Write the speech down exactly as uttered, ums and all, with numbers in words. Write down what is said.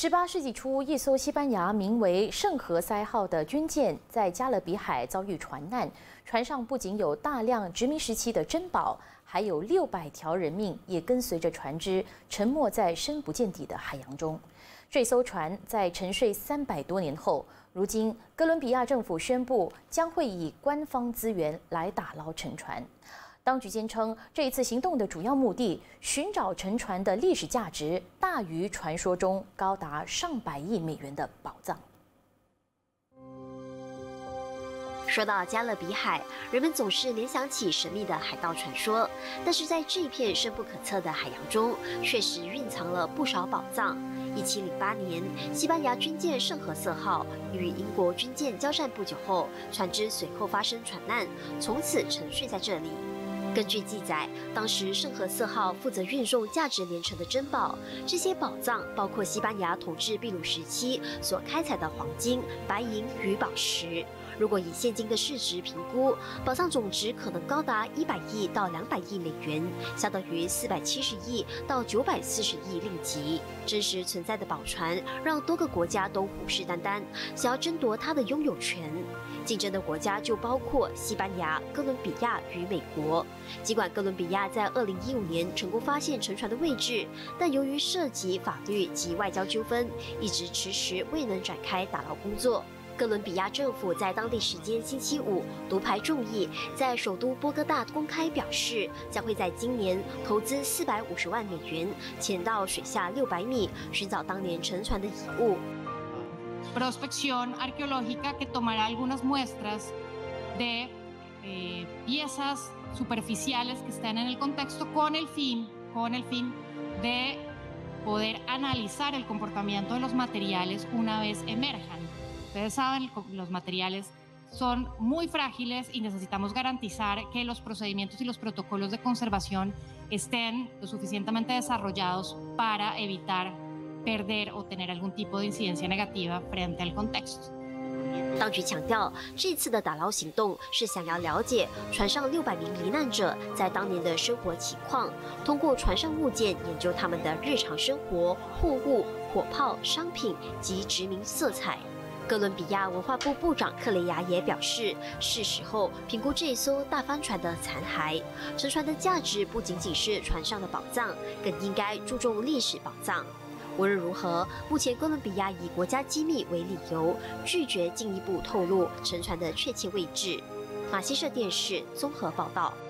十八世纪初，一艘西班牙名为圣何塞号的军舰在加勒比海遭遇船难，船上不仅有大量殖民时期的珍宝，还有六百条人命也跟随着船只沉没在深不见底的海洋中。这艘船在沉睡三百多年后，如今哥伦比亚政府宣布将会以官方资源来打捞沉船。 当局坚称，这一次行动的主要目的，寻找沉船的历史价值大于传说中高达上百亿美元的宝藏。 说到加勒比海，人们总是联想起神秘的海盗传说，但是在这一片深不可测的海洋中，确实蕴藏了不少宝藏。一七零八年，西班牙军舰圣何塞号与英国军舰交战不久后，船只随后发生船难，从此沉睡在这里。 根据记载，当时圣何塞号负责运送价值连城的珍宝，这些宝藏包括西班牙统治秘鲁时期所开采的黄金、白银与宝石。如果以现今的市值评估，宝藏总值可能高达一百亿到两百亿美元，相当于四百七十亿到九百四十亿令吉。真实存在的宝船让多个国家都虎视眈眈，想要争夺它的拥有权。竞争的国家就包括西班牙、哥伦比亚与美国。 尽管哥伦比亚在二零一五年成功发现沉船的位置，但由于涉及法律及外交纠纷，一直迟迟未能展开打捞工作。哥伦比亚政府在当地时间星期五独排众议，在首都波哥大公开表示，将会在今年投资四百五十万美元，潜到水下六百米，寻找当年沉船的遗物。 Prospección arqueológica que tomará algunas muestras de eh, piezas superficiales que están en el contexto con el fin, con el fin de poder analizar el comportamiento de los materiales una vez emerjan. Ustedes saben, los materiales son muy frágiles y necesitamos garantizar que los procedimientos y los protocolos de conservación estén lo suficientemente desarrollados para evitar perder o tener algún tipo de incidencia negativa frente al contexto. 当局强调，这次的打捞行动是想要了解船上六百名罹难者在当年的生活情况，通过船上物件研究他们的日常生活、货物、火炮、商品及殖民色彩。哥伦比亚文化部部长克雷亚也表示，是时候评估这艘大帆船的残骸。沉船的价值不仅仅是船上的宝藏，更应该注重历史宝藏。 无论如何，目前哥伦比亚以国家机密为理由，拒绝进一步透露沉船的确切位置。马西社电视综合报道。